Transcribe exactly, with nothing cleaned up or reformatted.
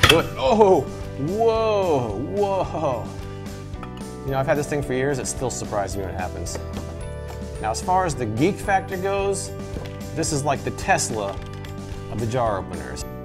do it. Oh, whoa, whoa. You know, I've had this thing for years. It still surprises me when it happens. Now, as far as the geek factor goes, this is like the Tesla of the jar openers.